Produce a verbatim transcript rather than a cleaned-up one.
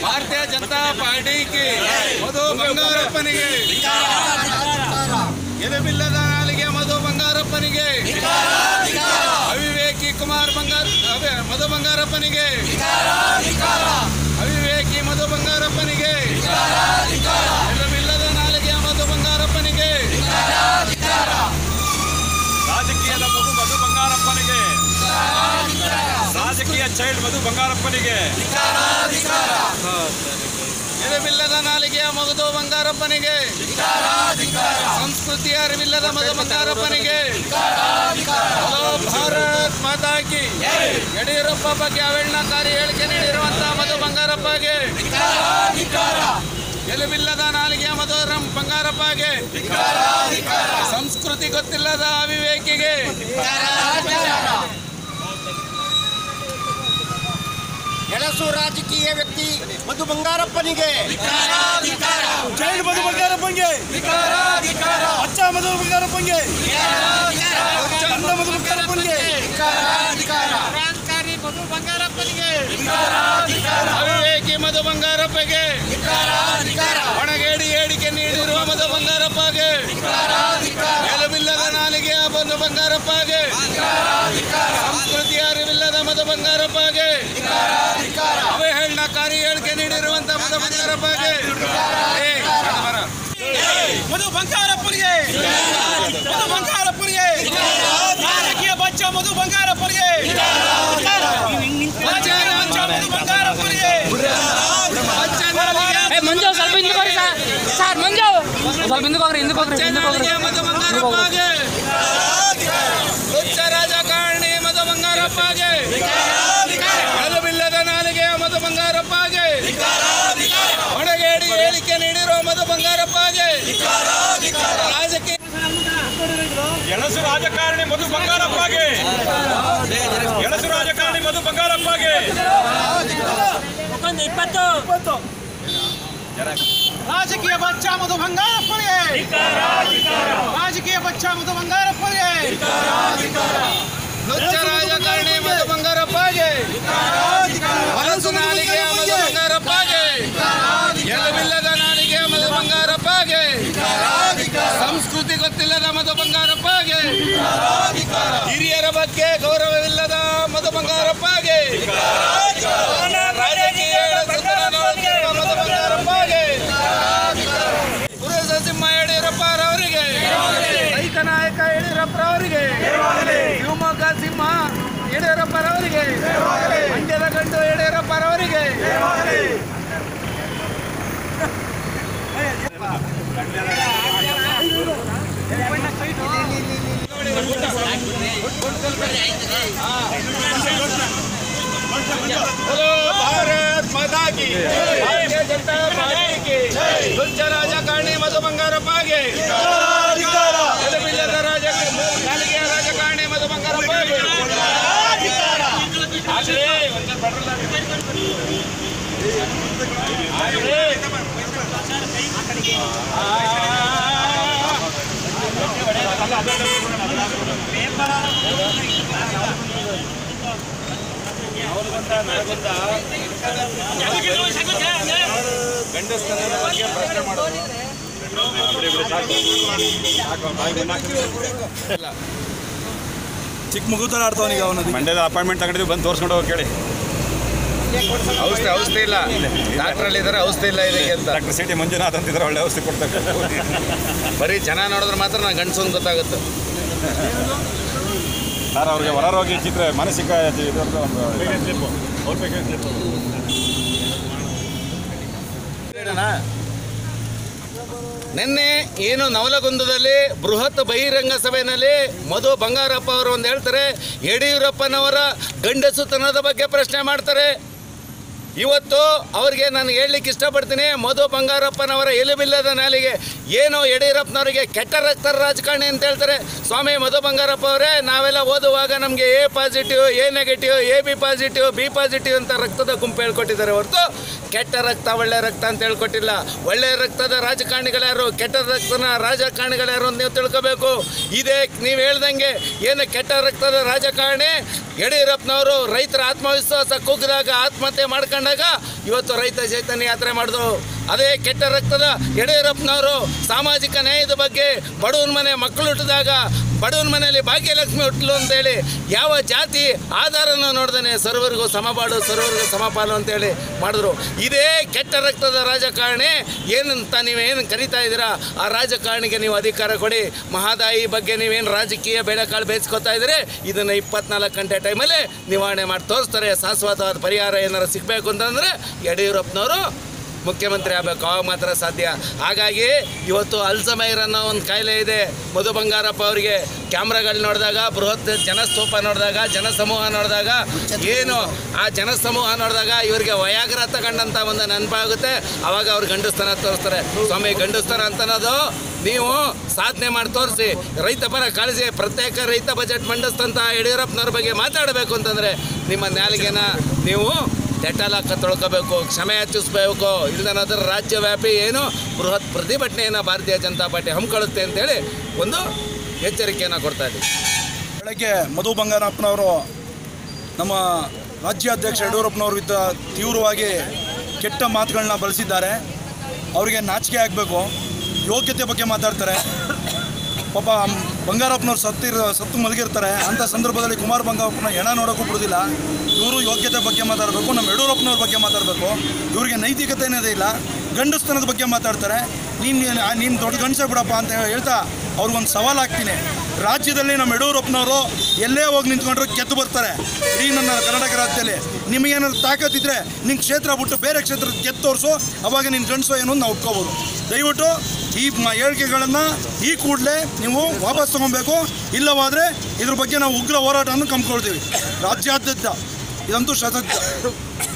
ಭಾರತೀಯ ಜನತಾ ಪಾರ್ಟಿಗೆ ಮಧು ಬಂಗಾರಪ್ಪನಿಗೆ ಎಲೆಬಿಲ್ಲದ ನಾಲಿಗೆ ಮಧು ಬಂಗಾರಪ್ಪನಿಗೆ ಅವಿವೇಕಿ ಕುಮಾರ್ ಬಂಗಾರ ಮಧು ಬಂಗಾರಪ್ಪನಿಗೆ ಅವಿವೇಕಿ ಮಧು ಬಂಗಾರಪ್ಪನಿಗೆ ಎಲೆಬಿಲ್ಲದ ನಾಲಿಗೆ ಮಧು ಬಂಗಾರಪ್ಪನಿಗೆ ರಾಜಕೀಯದ ಮಧು ಮಧು ಬಂಗಾರಪ್ಪನಿಗೆ ರಾಜಕೀಯ ಚೈಲ್ಡ್ ಮಧು ಬಂಗಾರಪ್ಪನಿಗೆ ಎಲೆಬಿಲ್ಲದ ನಾಲಿಗೆಯ ಮಧು ಬಂಗಾರಪ್ಪನಿಗೆ ಸಂಸ್ಕೃತಿಯ ಅರಿವಿಲ್ಲದ ಮಧು ಬಂಗಾರಪ್ಪನಿಗೆ ಭಾರತ್ ಮಾತಾ ಕಿ ಯಡಿಯೂರಪ್ಪ ಬಗ್ಗೆ ಅವೇಳನಕಾರಿ ಹೇಳಿಕೆ ನೀಡಿರುವಂತಹ ಮಧು ಬಂಗಾರಪ್ಪಗೆ ಎಲೆಬಿಲ್ಲದ ನಾಲಿಗೆಯ ಮಧು ಬಂಗಾರಪ್ಪಗೆ ಸಂಸ್ಕೃತಿ ಗೊತ್ತಿಲ್ಲದ ಅವಿವೇಕಿಗೆ ಎಳಸು ರಾಜಕೀಯ ವ್ಯಕ್ತಿ ಮಧು ಬಂಗಾರಪ್ಪನಿಗೆ ಚೈಲ್ಡ್ ಮಧು ಬಂಗಾರಪ್ಪನಿಗೆ ಅಚ್ಚ ಮಧು ಬಂಗಾರಪ್ಪನಿಗೆ ಚಂದ ಮಧು ಬಂಗಾರಪ್ಪನಿಗೆ ಕ್ರಾಂತಿಕಾರಿ ಮಧು ಬಂಗಾರಪ್ಪನಿಗೆ ಅವಿವೇಕಿ ಮಧು ಬಂಗಾರಪ್ಪಗೆ ಒಣಗೇಡಿ ಹೇಳಿಕೆ ನೀಡಿರುವ ಮಧು ಬಂಗಾರಪ್ಪಗೆ ಎಲುಬಿಲ್ಲದ ನಾಲಿಗೆಯ ಮಧು ಬಂಗಾರಪ್ಪಗೆ ಸಂಸ್ಕೃತಿಯ ಅರಿವಿಲ್ಲದ ಮಧು ಬಂಗಾರಪ್ಪಗೆ ಅವಹೇಳನಕಾರಿ ಹೇಳಿಕೆ ನೀಡಿರುವಂತಹ ಮಧು ಬಂಗಾರಪ್ಪಗೆ ಮಧು ಬಂಗಾರಪ್ಪನಿಗೆ ಮಧು ಬಂಗಾರಪ್ಪನಿಗೆ ರಾಜಕೀಯ ಬಚ್ಚ ಮಧು ಬಂಗಾರಪ್ಪನಿಗೆ ಮಧು ಬಂಗಾರಪ್ಪನಿಗೆ ಮಂಜು ಸ್ವಲ್ಪ ಹಿಂದಕ್ಕೆ ಹೋಗ್ರಿ ಸರ್ ಮಂಜು ಸ್ವಲ್ಪ ಹಿಂದಕ್ಕೆ ಹೋಗ್ರಿ ಹಿಂದಕ್ಕೆ ಹೋಗ್ರಿ ಹಿಂದಕ್ಕೆ ಹೋಗ್ರಿ ಮಧು ಬಂಗಾರಪ್ಪಗೆ ಹುಚ್ಚ ರಾಜಕಾರಣಿ ಮಧು ಬಂಗಾರಪ್ಪಗೆ ಎಲುಬಿಲ್ಲದ ನಾಲಿಗೆಯ ಮಧು ಬಂಗಾರಪ್ಪಗೆ ಒಣಗೇಡಿ ಹೇಳಿಕೆ ನೀಡಿರುವ ಮಧು ಬಂಗಾರಪ್ಪಗೆ ರಾಜಕೀಯ ಎಳಸು ರಾಜಕಾರಣಿ ಮಧು ಬಂಗಾರಪ್ಪಗೆ ಎಳಸು ರಾಜಕಾರಣಿ ಮಧು ಬಂಗಾರಪ್ಪಗೆ ಇಪ್ಪತ್ತು ರಾಜಕೀಯ ಬಚ್ಚ ಮಧು ಬಂಗಾರಪ್ಪನಿಗೆ ರಾಜಕೀಯ ಬಚ್ಚ ಮಧು ಬಂಗಾರಪ್ಪನಿಗೆ ಹುಚ್ಚ ರಾಜಕಾರಣಿ ಮಧು ಬಂಗಾರಪ್ಪಗೆ ಹೊಲಸು ನಾಲಿಗೆಯ ಮಧು ಬಂಗಾರಪ್ಪಗೆ ಎಲುಬಿಲ್ಲದ ನಾಲಿಗೆಯ ಮಧು ಬಂಗಾರಪ್ಪಗೆ ಸಂಸ್ಕೃತಿ ಗೊತ್ತಿಲ್ಲದ ಮಧು ಬಂಗಾರಪ್ಪಗೆ ಹಿರಿಯರ ಬಗ್ಗೆ ಗೌರವವಿಲ್ಲದ ಮಧು ಬಂಗಾರಪ್ಪಗೆ ರಾಜಕೀಯ ಮಧು ಬಂಗಾರಪ್ಪಗೆ ಪುರಸ ಸಿಂಹ ಯಡಿಯೂರಪ್ಪರವರಿಗೆ ರೈತ ನಾಯಕ ಯಡಿಯೂರಪ್ಪರವರಿಗೆ ಶಿವಮೊಗ್ಗ ಸಿಂಹ ಯಡಿಯೂರಪ್ಪರವರಿಗೆ ಮಂಡ್ಯದ ಗಂಡು ಯಡಿಯೂರಪ್ಪರವರಿಗೆ ಭಾರತ್ ಮಾತಾ ಕಿ ಭಾರತೀಯ ಜನತಾ ಪಾರ್ಟಿಗೆ ಹುಚ್ಚ ರಾಜಕಾರಣಿ ಮಧು ಬಂಗಾರಪ್ಪಗೆ ಎಲುಬಿಲ್ಲದ ರಾಜ ನಾಲಿಗೆಯ ರಾಜಕಾರಣಿ ಮಧು ಬಂಗಾರಪ್ಪಗೆ ಗಂಡಸ್ತನದ ಬಗ್ಗೆ ಪ್ರಶ್ನೆ ಮಾಡೋದು ಚಿಕ್ಕ ಮಗು ತರ ಆಡ್ತಾವನಿಗೆ ಅವನದು ಮಂಡ್ಯದ ಅಪಾಯಿಂಟ್ಮೆಂಟ್ ತಗೊಂಡಿದ್ವಿ ಬಂದು ತೋರಿಸ್ಕೊಂಡು ಹೋಗಿ ಕೇಳಿ ಔಷಧಿ ಔಷಧಿ ಇಲ್ಲ ಡಾಕ್ಟ್ರಲ್ಲಿ ಇದ್ದಾರೆ ಔಷಧಿ ಇಲ್ಲ ಇದಕ್ಕೆ ಅಂತ ಡಾಕ್ಟರ್ ಸಿ ಟಿ ಮಂಜುನಾಥ್ ಅಂತಿದ್ರೆ ಒಳ್ಳೆ ಔಷಧಿ ಕೊಡ್ತಾರೆ ಬರೀ ಜನ ನೋಡಿದ್ರೆ ಮಾತ್ರ ನಾನು ಗಂಡಸು ಅಂತ ಗೊತ್ತಾಗುತ್ತೆ ಸರ್ ಅವ್ರಿಗೆ ಹೊರರೋಗಿ ಚಿತ್ರ ಮಾನಸಿಕ ಇದರದ್ದು ಒಂದು ನಿನ್ನೆ ಏನು ನವಲಗುಂದದಲ್ಲಿ ಬೃಹತ್ ಬಹಿರಂಗ ಸಭೆಯಲ್ಲಿ ಮಧು ಬಂಗಾರಪ್ಪ ಅವರು ಒಂದು ಹೇಳ್ತಾರೆ, ಯಡಿಯೂರಪ್ಪನವರ ಗಂಡಸುತನದ ಬಗ್ಗೆ ಪ್ರಶ್ನೆ ಮಾಡ್ತಾರೆ. ಇವತ್ತು ಅವ್ರಿಗೆ ನಾನು ಹೇಳಲಿಕ್ಕೆ ಇಷ್ಟಪಡ್ತೀನಿ, ಮಧು ಬಂಗಾರಪ್ಪನವರ ಎಲುಬಿಲ್ಲದ ನಾಲಿಗೆ ಏನೋ ಯಡಿಯೂರಪ್ಪನವರಿಗೆ ಕೆಟ್ಟ ರಕ್ತ ರಾಜಕಾರಣಿ ಅಂತ ಹೇಳ್ತಾರೆ. ಸ್ವಾಮಿ ಮಧು ಬಂಗಾರಪ್ಪ ಅವರೇ, ನಾವೆಲ್ಲ ಓದುವಾಗ ನಮಗೆ A positive, A negative, A B positive, B positive ಅಂತ ರಕ್ತದ ಗುಂಪು ಹೇಳ್ಕೊಟ್ಟಿದ್ದಾರೆ ಹೊರತು ಕೆಟ್ಟ ರಕ್ತ ಒಳ್ಳೆ ರಕ್ತ ಅಂತ ಹೇಳ್ಕೊಟ್ಟಿಲ್ಲ. ಒಳ್ಳೆ ರಕ್ತದ ರಾಜಕಾರಣಿಗಳ್ಯಾರು, ಕೆಟ್ಟ ರಕ್ತನ ರಾಜಕಾರಣಿಗಳ್ಯಾರು ಅಂತ ನೀವು ತಿಳ್ಕೋಬೇಕು. ಇದೇ ನೀವು ಹೇಳ್ದಂಗೆ ಏನು ಕೆಟ್ಟ ರಕ್ತದ ರಾಜಕಾರಣಿ ಯಡಿಯೂರಪ್ಪನವರು ರೈತರ ಆತ್ಮವಿಶ್ವಾಸ ಕುಗ್ಗಿದಾಗ ಆತ್ಮಹತ್ಯೆ ಮಾಡ್ಕೊಂಡು ತಗೊಂಡಾಗ ಇವತ್ತು ರೈತ ಚೈತನ್ಯ ಯಾತ್ರೆ ಮಾಡಿದ್ರು. ಅದೇ ಕೆಟ್ಟ ರಕ್ತದ ಯಡಿಯೂರಪ್ಪನವರು ಸಾಮಾಜಿಕ ನ್ಯಾಯದ ಬಗ್ಗೆ ಬಡವನ ಮನೆ ಮಕ್ಕಳು ಹುಟ್ಟಿದಾಗ ಬಡವನ ಮನೆಯಲ್ಲಿ ಭಾಗ್ಯಲಕ್ಷ್ಮಿ ಹುಟ್ಟಲು ಅಂತೇಳಿ ಯಾವ ಜಾತಿ ಆಧಾರನ ನೋಡ್ದೇ ಸರ್ವರಿಗೂ ಸಮಪಾಡು ಸರ್ವರಿಗೂ ಸಮಪಾಲು ಅಂತೇಳಿ ಮಾಡಿದ್ರು. ಇದೇ ಕೆಟ್ಟ ರಕ್ತದ ರಾಜಕಾರಣಿ ಏನಂತ ನೀವೇನು ಕರಿತಾ ಇದ್ದೀರಾ ಆ ರಾಜಕಾರಣಿಗೆ ನೀವು ಅಧಿಕಾರ ಕೊಡಿ. ಮಹದಾಯಿ ಬಗ್ಗೆ ನೀವೇನು ರಾಜಕೀಯ ಬೇಳೆಕಾಳು ಬೇಯಿಸ್ಕೊತಾ ಇದ್ದೀರಿ ಇದನ್ನು ಇಪ್ಪತ್ನಾಲ್ಕು ಗಂಟೆ ಟೈಮಲ್ಲಿ ನಿವಾರಣೆ ಮಾಡಿ ತೋರಿಸ್ತಾರೆ. ಶಾಶ್ವತವಾದ ಪರಿಹಾರ ಏನಾರು ಸಿಗಬೇಕು ಅಂತಂದರೆ ಯಡಿಯೂರಪ್ಪನವರು ಮುಖ್ಯಮಂತ್ರಿ ಆಗಬೇಕು, ಆವಾಗ ಮಾತ್ರ ಸಾಧ್ಯ. ಹಾಗಾಗಿ ಇವತ್ತು ಅಲ್ಝಮೈರ್ ಅನ್ನೋ ಒಂದು ಕಾಯಿಲೆ ಇದೆ ಮಧು ಬಂಗಾರಪ್ಪ ಅವರಿಗೆ. ಕ್ಯಾಮ್ರಾಗಳು ನೋಡಿದಾಗ ಬೃಹತ್ ಜನಸ್ತೂಪ ನೋಡಿದಾಗ ಜನಸಮೂಹ ನೋಡಿದಾಗ ಏನು ಆ ಜನಸಮೂಹ ನೋಡಿದಾಗ ಇವರಿಗೆ ವಯಾಗ್ರ ತಗೊಂಡಂಥ ಒಂದು ನೆನಪಾಗುತ್ತೆ. ಆವಾಗ ಅವ್ರು ಗಂಡಸ್ತನ ತೋರಿಸ್ತಾರೆ. ಸ್ವಾಮಿ ಗಂಡಸ್ತನ ಅಂತನೋದು ನೀವು ಸಾಧನೆ ಮಾಡಿ ತೋರಿಸಿ. ರೈತ ಪರ ಕಾಳಜಿ ಪ್ರತ್ಯೇಕ ರೈತ ಬಜೆಟ್ ಮಂಡಿಸ್ತಂಥ ಯಡಿಯೂರಪ್ಪನವ್ರ ಬಗ್ಗೆ ಮಾತಾಡಬೇಕು ಅಂತಂದರೆ ನಿಮ್ಮ ನಾಲಿಗೆನ ನೀವು ಡೆಟಾಲ್ ಹಾಕ ತೊಳ್ಕೋಬೇಕು, ಕ್ಷಮೆ ಯಾಚಿಸ್ಬೇಕು. ಇಲ್ಲದನ್ನೋದ್ರ ರಾಜ್ಯವ್ಯಾಪಿ ಏನು ಬೃಹತ್ ಪ್ರತಿಭಟನೆಯನ್ನು ಭಾರತೀಯ ಜನತಾ ಪಾರ್ಟಿ ಹಮ್ಮಿಕೊಳ್ಳುತ್ತೆ ಅಂತೇಳಿ ಒಂದು ಎಚ್ಚರಿಕೆಯನ್ನು ಕೊಡ್ತಾ ಇದ್ದೀವಿ. ಬೆಳಗ್ಗೆ ಮಧು ಬಂಗಾರಪ್ಪನವರು ನಮ್ಮ ರಾಜ್ಯಾಧ್ಯಕ್ಷ ಯಡಿಯೂರಪ್ಪನವ್ರ ವಿರುದ್ಧ ತೀವ್ರವಾಗಿ ಕೆಟ್ಟ ಮಾತುಗಳನ್ನ ಬಳಸಿದ್ದಾರೆ. ಅವರಿಗೆ ನಾಚಿಕೆ ಆಗಬೇಕು. ಯೋಗ್ಯತೆ ಬಗ್ಗೆ ಮಾತಾಡ್ತಾರೆ. ಪಾಪ ಬಂಗಾರಪ್ಪನವ್ರು ಸತ್ತಿರ ಸತ್ತು ಮಲಗಿರ್ತಾರೆ. ಅಂಥ ಸಂದರ್ಭದಲ್ಲಿ ಕುಮಾರ್ ಬಂಗಾರಪ್ಪನ ಹೆಣ ನೋಡೋಕ್ಕೂ ಬಿಡೋದಿಲ್ಲ. ಇವರು ಯೋಗ್ಯತೆ ಬಗ್ಗೆ ಮಾತಾಡಬೇಕು, ನಮ್ಮ ಯಡಿಯೂರಪ್ಪನವ್ರ ಬಗ್ಗೆ ಮಾತಾಡಬೇಕು. ಇವರಿಗೆ ನೈತಿಕತೆ ಅನ್ನೋದೇ ಇಲ್ಲ. ಗಂಡಸ್ತನದ ಬಗ್ಗೆ ಮಾತಾಡ್ತಾರೆ. ನೀನು ನೀನು ದೊಡ್ಡ ಗಂಡಸೇ ಬಿಡಪ್ಪ ಅಂತ ಹೇಳ್ತಾ ಅವ್ರಿಗೊಂದು ಸವಾಲು ಹಾಕ್ತೀನಿ. ರಾಜ್ಯದಲ್ಲಿ ನಮ್ಮ ಯಡಿಯೂರಪ್ಪನವರು ಎಲ್ಲೇ ಹೋಗಿ ನಿಂತ್ಕೊಂಡ್ರೆ ಗೆದ್ದು ಬರ್ತಾರೆ. ಈ ನನ್ನ ಕರ್ನಾಟಕ ರಾಜ್ಯದಲ್ಲಿ ನಿಮಗೇನಾದ್ರು ತಾಕತ್ತಿದ್ರೆ ನಿನ್ನ ಕ್ಷೇತ್ರ ಬಿಟ್ಟು ಬೇರೆ ಕ್ಷೇತ್ರದ ಗೆದ್ದು ತೋರಿಸು, ಅವಾಗ ನಿನ್ನ ಗಂಡಸು ಏನು ನಾವು ಒಪ್ಕೋಬೋದು. ದಯವಿಟ್ಟು ಈ ಹೇಳಿಕೆಗಳನ್ನು ಈ ಕೂಡಲೇ ನೀವು ವಾಪಸ್ ತೊಗೊಬೇಕು. ಇಲ್ಲವಾದರೆ ಇದ್ರ ಬಗ್ಗೆ ನಾವು ಉಗ್ರ ಹೋರಾಟವನ್ನು ಕಂಪ್ಕೊಳ್ತೀವಿ ರಾಜ್ಯಾದ್ಯಂತ. ಇದಂತೂ ಸತ್ಯ.